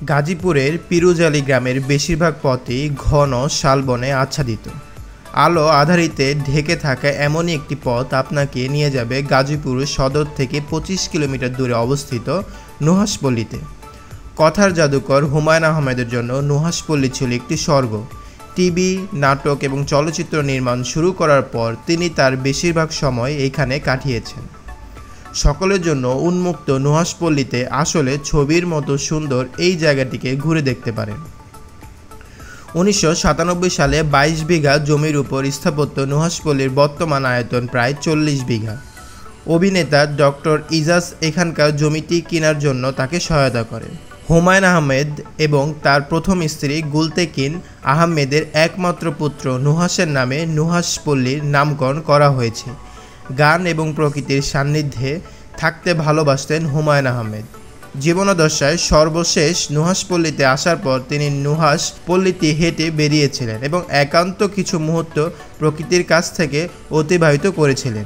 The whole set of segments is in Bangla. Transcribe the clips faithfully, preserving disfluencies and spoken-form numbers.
গাজীপুরের পিরুজালি গ্রামের বেশিরভাগ পথই ঘন শালবনে আচ্ছাদিত। আলো আধারিতে ঢেকে থাকা এমনই একটি পথ আপনাকে নিয়ে যাবে গাজীপুর সদর থেকে পঁচিশ কিলোমিটার দূরে অবস্থিত নুহাশ পল্লীতে। কথার জাদুকর হুমায়ুন আহমেদের জন্য নুহাশ পল্লী ছিল একটি স্বর্গ। টিভি, নাটক এবং চলচ্চিত্র নির্মাণ শুরু করার পর তিনি তার বেশিরভাগ সময় এখানে কাটিয়েছেন। সকলের জন্য উন্মুক্ত নুহাশ পল্লীতে আসলে ছবির মতো সুন্দর এই জায়গাটিকে ঘুরে দেখতে পারেন। উনিশশো সাতানব্বই সালে বাইশ বিঘা জমির উপর স্থাপত্য নুহাশ পল্লীর বর্তমান আয়তন প্রায় চল্লিশ বিঘা। অভিনেতা ডক্টর ইজাজ এখানকার জমিটি কেনার জন্য তাকে সহায়তা করেন। হুমায়ুন আহমেদ এবং তার প্রথম স্ত্রী গুলতেকিন আহমেদের একমাত্র পুত্র নুহাশের নামে নুহাশ পল্লীর নামকরণ করা হয়েছে। গান এবং প্রকৃতির সান্নিধ্যে থাকতে ভালোবাসতেন হুমায়ুন আহমেদ। জীবনাদশায় সর্বশেষ নুহাশ পল্লীতে আসার পর তিনি নুহাশ পল্লীতে হেঁটে বেরিয়েছিলেন এবং একান্ত কিছু মুহূর্ত প্রকৃতির কাছ থেকে অতিবাহিত করেছিলেন।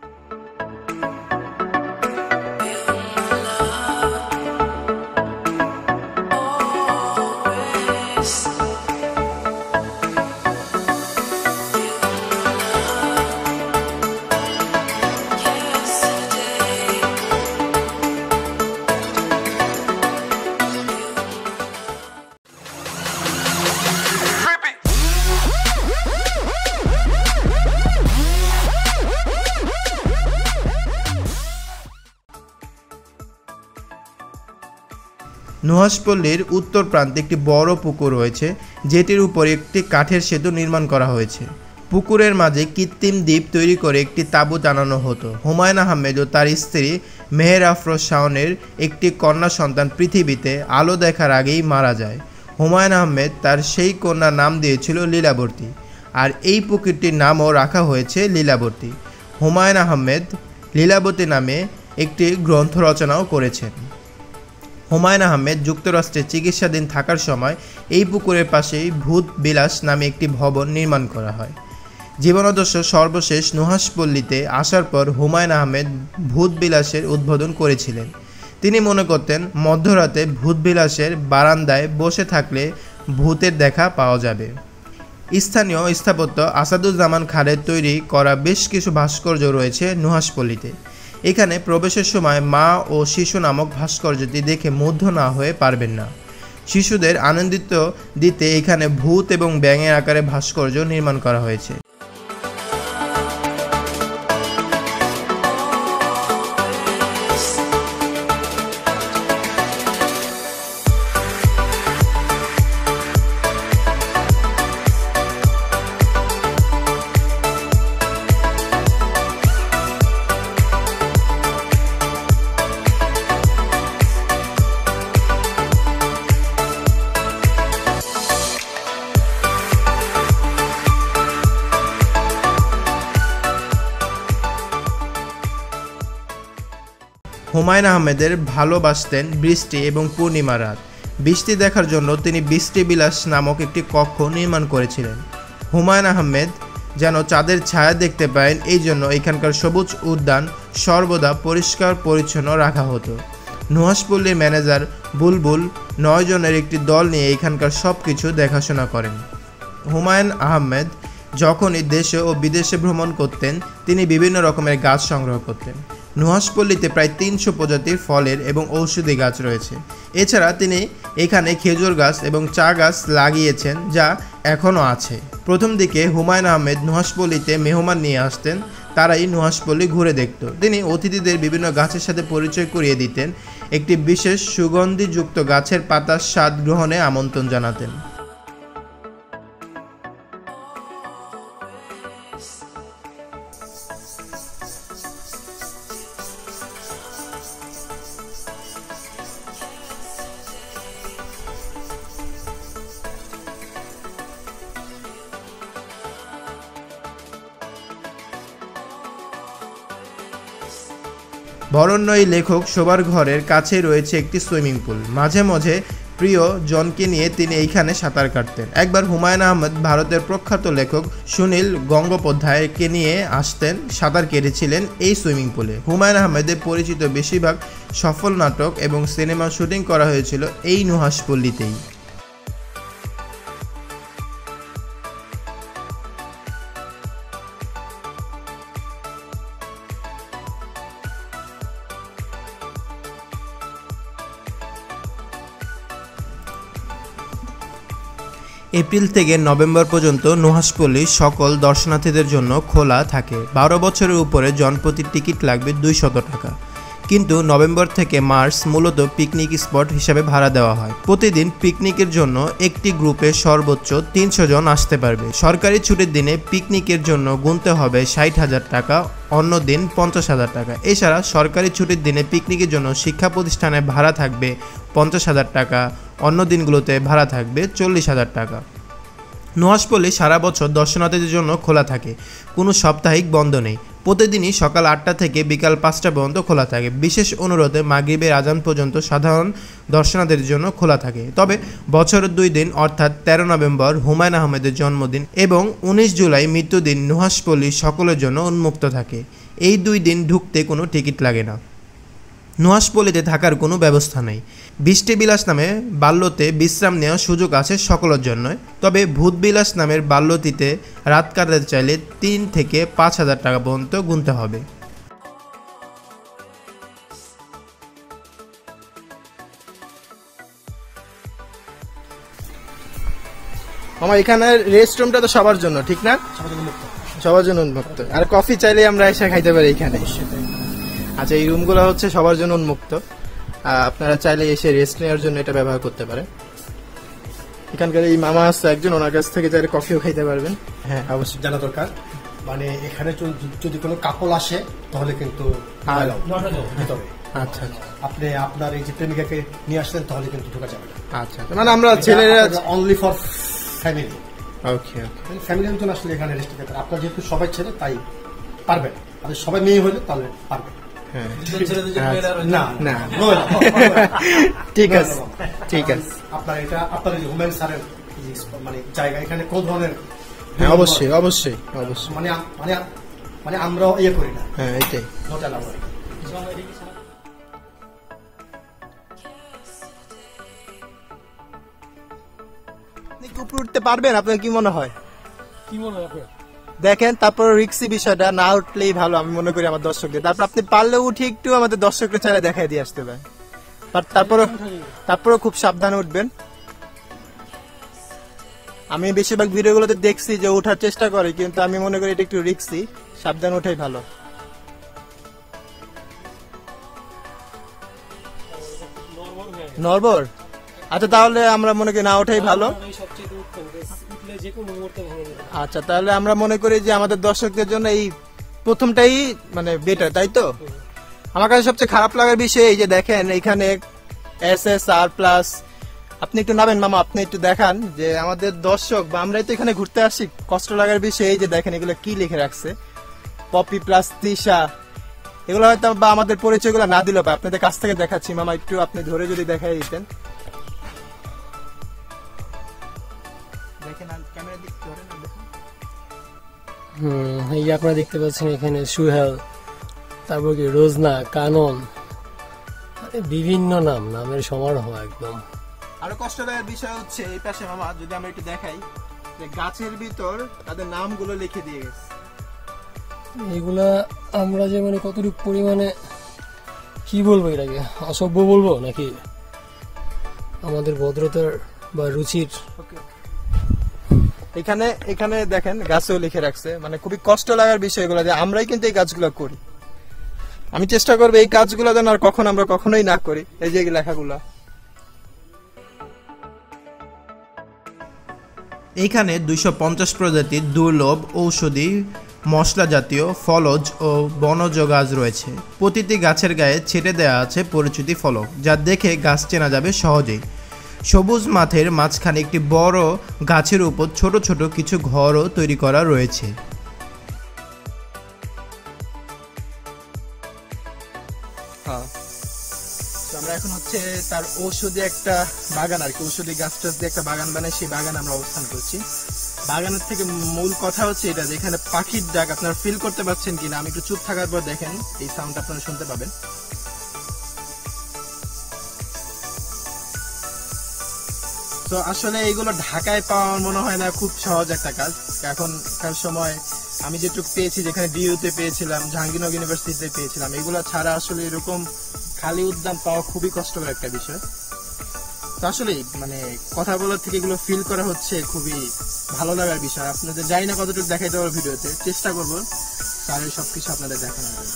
নুহাশ পল্লীর উত্তর প্রান্তে একটি বড় পুকুর রয়েছে, যেটির উপর একটি কাঠের সেতু নির্মাণ করা হয়েছে। পুকুরের মাঝে কৃত্রিম দ্বীপ তৈরি করে একটি তাঁবু টানানো হতো। হুমায়ুন আহমেদ ও তার স্ত্রী মেহের আফরোজ শাওনের একটি কন্যা সন্তান পৃথিবীতে আলো দেখার আগেই মারা যায়। হুমায়ুন আহমেদ তার সেই কন্যার নাম দিয়েছিল লীলাবতী, আর এই পুকুরটির নামও রাখা হয়েছে লীলাবতী। হুমায়ুন আহমেদ লীলাবতী নামে একটি গ্রন্থ রচনাও করেছেন। হুমায়ুন আহমেদ যুক্তরাষ্ট্রে চিকিৎসাধীন থাকার সময় এই পুকুরের পাশেই ভূত বিলাস নামে একটি ভবন নির্মাণ করা হয়। জীবনাদর্শ সর্বশেষ নুহাশ পল্লীতে আসার পর হুমায়ুন আহমেদ ভূত বিলাসের উদ্বোধন করেছিলেন। তিনি মনে করতেন মধ্যরাতে ভূত বিলাসের বারান্দায় বসে থাকলে ভূতের দেখা পাওয়া যাবে। স্থানীয় স্থাপত্য আসাদুজ্জামান খানের তৈরি করা বেশ কিছু ভাস্কর্য রয়েছে নুহাশ পল্লীতে। এখানে প্রবেশের সময় মা ও শিশু নামক ভাস্কর্যটি দেখে মুগ্ধ না হয়ে পারবেন না। শিশুদের আনন্দিত দিতে এখানে ভূত এবং ব্যাঙের আকারে ভাস্কর্য নির্মাণ করা হয়েছে। হুমায়ুন আহমেদের ভালোবাসতেন বৃষ্টি এবং পূর্ণিমা রাত। বৃষ্টি দেখার জন্য তিনি বৃষ্টি বিলাস নামক একটি কক্ষ নির্মাণ করেছিলেন। হুমায়ুন আহমেদ যেন চাঁদের ছায়া দেখতে পায় এই জন্য এখানকার সবুজ উদ্যান সর্বদা পরিষ্কার পরিচ্ছন্ন রাখা হতো। নুহাশ পল্লীর ম্যানেজার বুলবুল নয় জনের একটি দল নিয়ে এখানকার সব কিছু দেখাশোনা করেন। হুমায়ুন আহমেদ যখনই দেশে ও বিদেশে ভ্রমণ করতেন তিনি বিভিন্ন রকমের গাছ সংগ্রহ করতেন। নুহাশ পল্লীতে প্রায় তিনশো প্রজাতির ফলের এবং ঔষধি গাছ রয়েছে। এছাড়া তিনি এখানে খেজুর গাছ এবং চা গাছ লাগিয়েছেন, যা এখনও আছে। প্রথম দিকে হুমায়ুন আহমেদ নুহাশ পল্লীতে মেহমান নিয়ে আসতেন, তারাই নুহাশ পল্লী ঘুরে দেখত। তিনি অতিথিদের বিভিন্ন গাছের সাথে পরিচয় করিয়ে দিতেন, একটি বিশেষ সুগন্ধিযুক্ত গাছের পাতার স্বাদ গ্রহণে আমন্ত্রণ জানাতেন। বরণ্য এই লেখক শোবার ঘরের কাছেই রয়েছে একটি সুইমিং পুল। মাঝে মাঝে প্রিয় জনকে নিয়ে তিনি এইখানে সাঁতার কাটতেন। একবার হুমায়ুন আহমেদ ভারতের প্রখ্যাত লেখক সুনীল গঙ্গোপাধ্যায়কে নিয়ে আসতেন, সাঁতার কেটেছিলেন এই সুইমিং পুলে। হুমায়ুন আহমেদের পরিচিত বেশিরভাগ সফল নাটক এবং সিনেমা শুটিং করা হয়েছিল এই নুহাশ পল্লীতেই। এপ্রিল থেকে নভেম্বর পর্যন্ত নুহাশ পল্লী সকল দর্শনার্থীদের জন্য খোলা থাকে। বারো বছরের উপরে জনপ্রতি টিকিট লাগবে দুইশত টাকা, কিন্তু নভেম্বর থেকে মার্চ মূলত পিকনিক স্পট হিসাবে ভাড়া দেওয়া হয়। প্রতিদিন পিকনিকের জন্য একটি গ্রুপে সর্বোচ্চ তিনশো জন আসতে পারবে। সরকারি ছুটির দিনে পিকনিকের জন্য গুনতে হবে ষাট হাজার টাকা, অন্য দিন পঞ্চাশ হাজার টাকা। এছাড়া সরকারি ছুটির দিনে পিকনিকের জন্য শিক্ষা প্রতিষ্ঠানে ভাড়া থাকবে পঞ্চাশ হাজার টাকা, অন্য দিনগুলোতে ভাড়া থাকবে চল্লিশ হাজার টাকা। নুহাশ পল্লী সারা বছর দর্শনার্থীদের জন্য খোলা থাকে, কোনো সাপ্তাহিক বন্ধ নেই। প্রতিদিনই সকাল আটটা থেকে বিকাল পাঁচটা পর্যন্ত খোলা থাকে। বিশেষ অনুরোধে মাগরিবের আজান পর্যন্ত সাধারণ দর্শনার্থীদের জন্য খোলা থাকে। তবে বছরের দুই দিন অর্থাৎ তেরো নভেম্বর হুমায়ুন আহমেদের জন্মদিন এবং উনিশ জুলাই মৃত্যুদিন নুহাশ পল্লী সকলের জন্য উন্মুক্ত থাকে। এই দুই দিন ঢুকতে কোনো টিকিট লাগে না। নুহাশ পল্লীতে থাকার কোনো ব্যবস্থা নেই। বৃষ্টি বিলাস নামে বাল্যতে বিশ্রাম নেওয়ার সুযোগ আছে সকলের জন্য। তবে ভূত বিলাস নামের বাল্যটিতে রাত কাটাতে চাইলে তিন থেকে পাঁচ হাজার টাকা পর্যন্ত গুনতে হবে। মামা এখানে রেস্টরুমটা তো সবার জন্য, ঠিক না? সবার জন্য উন্মুক্ত। আর কফি চাইলে আমরা এসে খাইতে পারি এখানে। আচ্ছা, এই রুমগুলো হচ্ছে সবার জন্য উন্মুক্ত, আপনারা চাইলে এসে রেস্ট নেওয়ার জন্য এটা ব্যবহার করতে পারেন। এখানকার এই মামা আছে একজন, ওনার কাছ থেকে চাইলে কফিও খাইতে পারবেন। হ্যাঁ, অবশ্যই জানা দরকার, মানে এখানে যদি কোনো কাপল আসে তাহলে কিন্তু আচ্ছা, আপনি আপনার এই যে প্রেমিকাকে নিয়ে আসলেন তাহলে কিন্তু ঢোকা যাবে না। আচ্ছা, মানে আমরা ছেলেরা only for family. Okay okay, ফ্যামিলির মতন আসলে এখানে রেস্ট নিতে পারেন। আপনার যেহেতু সবাই ছেলে তাই পারবেন, আর সবাই মেয়ে হলে তাহলে পারবেন। না না, ঠিক আছে ঠিক আছে। আপনার এটা আপনার হুমায়ুন স্যারের মানে জায়গা, এখানে কোন ধরনের? হ্যাঁ, অবশ্যই অবশ্যই অবশ্যই, মানে মানে মানে আমরাও ইয়ে করি না। হ্যাঁ, এটাই। উপরে উঠতে পারবেন? আপনার কি মনে হয়? কি মনে হয় দেখেন, তারপর রিক্সি বিষয়টা না উঠলেই ভালো আমি মনে করি আমার দর্শকদের। তারপর আপনি পারলে উঠে একটু আমাদের দর্শকদের চাইলে দেখাই দিয়ে আসতে পারেন। তারপর তারপরও খুব সাবধানে উঠবেন। আমি বেশিরভাগ ভিডিওগুলোতে দেখছি যে ওঠার চেষ্টা করে, কিন্তু আমি মনে করি এটা একটু রিক্সি, সাবধান ওঠাই ভালো। নরবর, আচ্ছা তাহলে আমরা মনে করি না ওঠাই ভালো। আচ্ছা, তাহলে আমরা মনে করি যে আমাদের দর্শকদের জন্য এই প্রথমটাই মানে বেটার, তাই তো? আমার কাছে সবচেয়ে খারাপ লাগার বিষয় এই যে দেখেন এখানে এস এস আর প্লাস। আপনি একটু নামেন মামা, আপনি একটু দেখান যে আমাদের দর্শক বা আমরাই তো এখানে ঘুরতে আসি। কষ্ট লাগার বিষয় এই যে দেখেন এগুলো কি লিখে রাখছে, পপি প্লাস তৃষা। এগুলো হয়তো বা আমাদের পরিচয়গুলো না দিলেও বা আপনাদের কাছ থেকে দেখাচ্ছি। মামা একটু আপনি ধরে যদি দেখাই দিতেন। হুম, এই যে আপনারা দেখতে পাচ্ছেন এখানে সুহেল, তারপর কি রোজনা, কানন, বিভিন্ন নাম, নামের সমারোহ একদম। আরো কষ্টদায়ক বিষয় হচ্ছে এই পাশে মামা যদি আমরা একটু দেখাই যে গাছের ভিতর তাদের নামগুলো লিখে দিয়ে গেছে। এগুলা আমরা যে মানে কতটুকু পরিমাণে কি বলবো, এটাকে অসভ্য বলবো নাকি আমাদের ভদ্রতার বা রুচির। এখানে এখানে দেখেন গাছেও লিখে রাখছে, মানে খুবই কষ্ট লাগার বিষয় এগুলো যে আমরাই কিন্তু এই কাজগুলো করি। আমি চেষ্টা করবো এই কাজগুলো যেন আর কখন আমরা কখনোই না করি। এই যে লেখাগুলো, এইখানে দুইশো পঞ্চাশ প্রজাতির দুর্লভ ঔষধি মশলা জাতীয় ফলজ ও বনজ গাছ রয়েছে। প্রতিটি গাছের গায়ে ছেটে দেওয়া আছে পরিচিতি ফলক, যা দেখে গাছ চেনা যাবে সহজেই। সবুজ মাঠের মাঝখানে একটি বড় গাছের উপর ছোট ছোট কিছু ঘরও তৈরি করা রয়েছে। আমরা এখন হচ্ছে তার ঔষধি একটা বাগান আর কি, ঔষধি গাছ টাছ দিয়ে একটা বাগান বানায়, সেই বাগান আমরা অবস্থান করছি। বাগানের থেকে মূল কথা হচ্ছে এটা, যেখানে পাখির ডাক আপনারা ফিল করতে পারছেন কিনা, আমি একটু চুপ থাকার পর দেখেন এই সাউন্ড আপনারা শুনতে পাবেন। তো আসলে এইগুলো ঢাকায় পাওয়া মনে হয় না খুব সহজ একটা কাজ। এখনকার সময় আমি যেটুকু পেয়েছি, যেখানে ডিইউতে পেয়েছিলাম, জাহাঙ্গীরনগর ইউনিভার্সিটিতে পেয়েছিলাম, এগুলো ছাড়া আসলে এরকম খালি উদ্যান পাওয়া খুবই কষ্টকর একটা বিষয়। তো আসলে মানে কথা বলার থেকে এগুলো ফিল করা হচ্ছে খুবই ভালো লাগার বিষয়। আপনাদের জানি না কতটুকু দেখাইতে পারবো ভিডিওতে, চেষ্টা করবো তাহলে সবকিছু আপনাদের দেখানোর জন্য।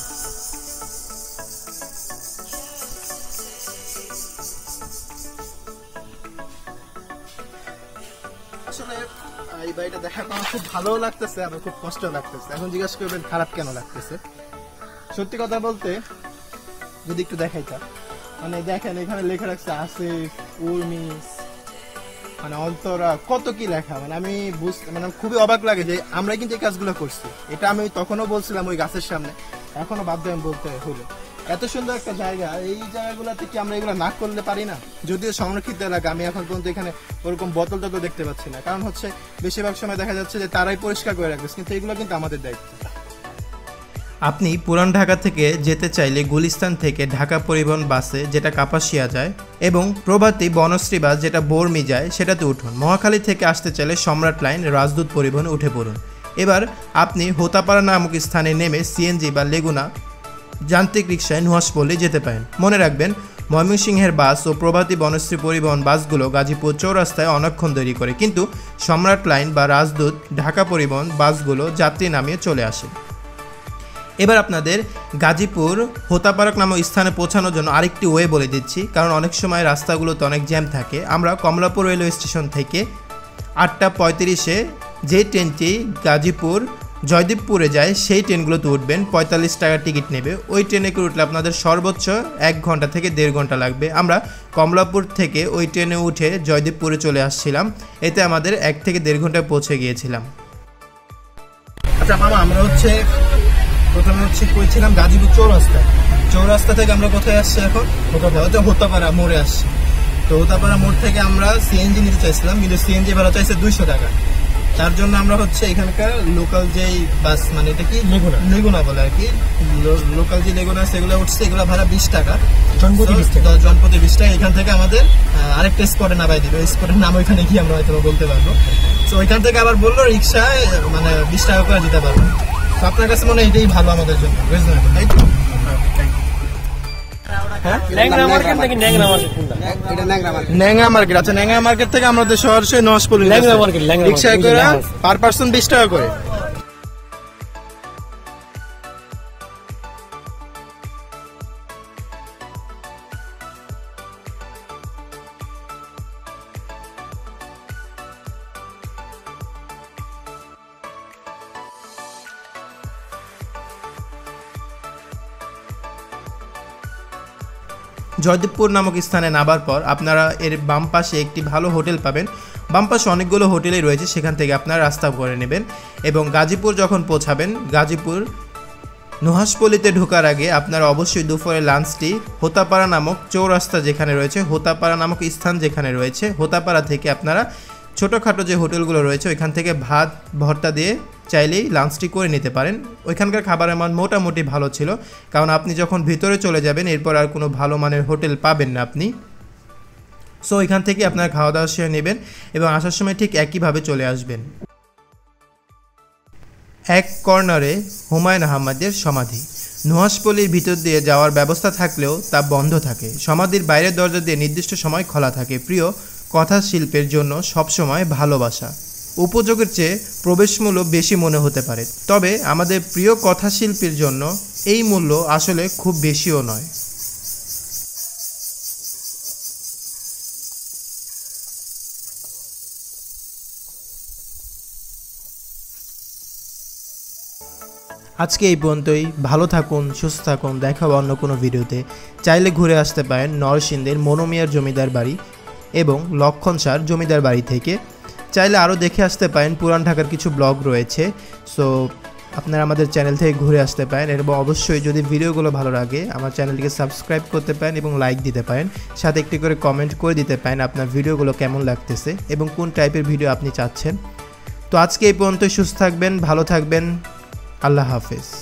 আসলে এই বাড়িটা দেখার পর খুব ভালো লাগতেছে, আবার খুব কষ্ট লাগতেছে। এখন জিজ্ঞাসা করবেন খারাপ কেন লাগতেছে। সত্যি কথা বলতে যদি একটু দেখাইতা, মানে দেখেন এখানে লেখা রাখছে আসিফ, উর্মি, মানে অন্তরা, কত কি লেখা, মানে আমি বুঝতে মানে খুবই অবাক লাগে যে আমরা কিন্তু এই কাজগুলো করছি। এটা আমি তখনও বলছিলাম ওই গাছের সামনে, এখনো বাধ্য আমি বলতে হলো। এত সুন্দর একটা জায়গা, এই জায়গাগুলোতে কি আমরা এগুলো না করলে পারি না? যদিও সংরক্ষিত এলাকা, আমি এখন পর্যন্ত এখানে ওরকম বোতল টোতল দেখতে পাচ্ছি না, কারণ হচ্ছে বেশিরভাগ সময় দেখা যাচ্ছে যে তারাই পরিষ্কার করে রাখবে, কিন্তু এগুলো কিন্তু আমাদের দায়িত্ব। আপনি পুরান ঢাকা থেকে যেতে চাইলে গুলিস্তান থেকে ঢাকা পরিবহন বাসে, যেটা কাপাসিয়া যায়, এবং প্রভাতী বনশ্রী বাস যেটা বর্মি যায়, সেটাতে উঠুন। মহাখালী থেকে আসতে চাইলে সম্রাট লাইন রাজদূত পরিবহনে উঠে পড়ুন। এবার আপনি হোতাপাড়া নামক স্থানে নেমে সিএনজি বা লেগুনা যান্ত্রিক রিক্সায় নুহাশ পল্লী যেতে পারেন। মনে রাখবেন, ময়মনসিংহের বাস ও প্রভাতী বনশ্রী পরিবহন বাসগুলো গাজীপুর চৌরাস্তায় অনেকক্ষণ দেরি করে, কিন্তু সম্রাট লাইন বা রাজদূত ঢাকা পরিবহন বাসগুলো যাত্রী নামিয়ে চলে আসে। এবার আপনাদের গাজীপুর হোতাপাড়া নামক স্থানে পৌঁছানোর জন্য আরেকটি ওয়ে বলে দিচ্ছি, কারণ অনেক সময় রাস্তাগুলোতে অনেক জ্যাম থাকে। আমরা কমলাপুর রেলওয়ে স্টেশন থেকে আটটা পঁয়ত্রিশে যে ট্রেনটি গাজীপুর জয়দেবপুরে যায় সেই ট্রেনগুলোতে উঠবেন। পঁয়তাল্লিশ টাকা টিকিট নেবে। ওই ট্রেনে করে উঠলে আপনাদের সর্বোচ্চ এক ঘন্টা থেকে দেড় ঘন্টা লাগবে। আমরা কমলাপুর থেকে ওই ট্রেনে উঠে জয়দেবপুরে চলে আসছিলাম, এতে আমাদের এক থেকে দেড় ঘন্টায় পৌঁছে গিয়েছিলাম। আচ্ছা মামা, আমরা হচ্ছে প্রথমে হচ্ছে কইছিলাম গাজীপুর চৌরাস্তা, চৌরাস্তা থেকে আমরা কোথায় আসছি এখন? হোতাপাড়া মোড়ে আসছি। তো হোতাপাড়া মোড় থেকে আমরা সিএনজি নিতে চাইছিলাম, কিন্তু সিএনজি ভাড়া চাইছে দুইশো টাকা। তার জন্য আমরা হচ্ছে এখানকার লোকাল যেই বাস, মানে এটা কি লেগুনা লেগুনা বলে আর কি, লোকাল যে লেগুনা সেগুলো উঠছে, এগুলো ভাড়া বিশ টাকা, জনপ্রতি বিশ টাকা জনপ্রতি বিশ টাকা এখান থেকে আমাদের আরেকটা স্পটে নামাই দিবে। স্পটের নাম ওইখানে গিয়ে আমরা হয়তো বলতে পারবো। তো ওইখান থেকে আবার বললো রিক্সায় মানে বিশ টাকা করে দিতে পারবো। তো আপনার কাছে মনে হয় এটাই ভালো আমাদের জন্য, তাই তো? ন্যাংরা মার্কেট। আচ্ছা, ন্যাংরা মার্কেট থেকে আমাদের সরাসরি নুহাশ পল্লী রিক্সায় করে পার পার্সন বিশ টাকা করে। জয়দেবপুর নামক স্থানে নামার পর আপনারা এর বাম পাশে একটি ভালো হোটেল পাবেন। বাম পাশে অনেকগুলো হোটেলই রয়েছে, সেখান থেকে আপনারা রাস্তা করে নেবেন এবং গাজীপুর যখন পৌঁছাবেন, গাজীপুর নুহাশ পল্লীতে ঢোকার আগে আপনারা অবশ্যই দুপুরে লাঞ্চটি হোতাপাড়া নামক চৌরাস্তা যেখানে রয়েছে, হোতাপাড়া নামক স্থান যেখানে রয়েছে, হোতাপাড়া থেকে আপনারা ছোটোখাটো যে হোটেলগুলো রয়েছে ওইখান থেকে ভাত ভর্তা দিয়ে চাইলেই লাঞ্চটি করে নিতে পারেন। ওইখানকার খাবারের মান মোটামুটি ভালো ছিল, কারণ আপনি যখন ভিতরে চলে যাবেন এরপর আর কোনো ভালো মানের হোটেল পাবেন না আপনি। সো ওইখান থেকে আপনারা খাওয়া দাওয়া সেরে নেবেন এবং আসার সময় ঠিক একইভাবে চলে আসবেন। এক কর্নারে হুমায়ুন আহমেদের সমাধি। নুহাশ পল্লীর ভিতর দিয়ে যাওয়ার ব্যবস্থা থাকলেও তা বন্ধ থাকে। সমাধির বাইরের দরজা দিয়ে নির্দিষ্ট সময় খোলা থাকে। প্রিয় কথা শিল্পের জন্য সবসময় ভালোবাসা। উপযোগের চেয়ে প্রবেশ মূল্য বেশি মনে হতে পারে, তবে আমাদের প্রিয় কথা শিল্পীর জন্য এই মূল্য আসলে খুব বেশিও নয়। আজকে এই পর্যন্তই। ভালো থাকুন, সুস্থ থাকুন, দেখা হবে অন্য কোনো ভিডিওতে। চাইলে ঘুরে আসতে পারেন নরসিংদীর মনোমিয়ার জমিদার বাড়ি এবং লক্ষণ সার জমিদার বাড়ি থেকে। চাইলে আরও দেখে আসতে পারেন, পুরান ঢাকার কিছু ব্লগ রয়েছে। সো আপনারা আমাদের চ্যানেল থেকে ঘুরে আসতে পারেন এবং অবশ্যই যদি ভিডিওগুলো ভালো লাগে আমার চ্যানেলটিকে সাবস্ক্রাইব করতে পারেন এবং লাইক দিতে পারেন, সাথে একটি করে কমেন্ট করে দিতে পারেন আপনার ভিডিওগুলো কেমন লাগতেছে এবং কোন টাইপের ভিডিও আপনি চাচ্ছেন। তো আজকে এই পর্যন্ত, সুস্থ থাকবেন, ভালো থাকবেন, আল্লাহ হাফেজ।